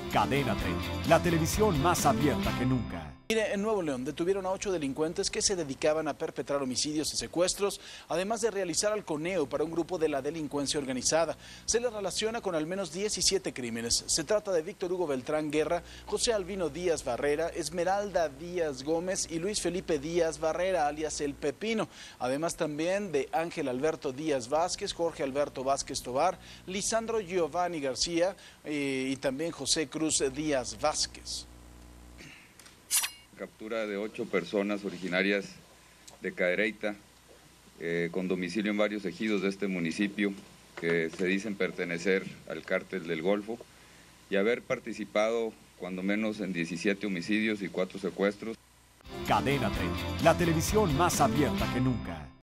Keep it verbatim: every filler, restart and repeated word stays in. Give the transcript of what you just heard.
Cadena treinta, la televisión más abierta que nunca. Mire, en Nuevo León detuvieron a ocho delincuentes que se dedicaban a perpetrar homicidios y secuestros, además de realizar halconeo para un grupo de la delincuencia organizada. Se les relaciona con al menos diecisiete crímenes. Se trata de Víctor Hugo Beltrán Guerra, José Albino Díaz Barrera, Esmeralda Díaz Gómez y Luis Felipe Díaz Barrera, alias El Pepino. Además también de Ángel Alberto Díaz Vázquez, Jorge Alberto Vázquez Tobar, Lisandro Giovanni García eh, y también José Cruz Díaz Vázquez. Captura de ocho personas originarias de Cadereyta, eh, con domicilio en varios ejidos de este municipio, que se dicen pertenecer al cártel del Golfo y haber participado cuando menos en diecisiete homicidios y cuatro secuestros. Cadena treinta, la televisión más abierta que nunca.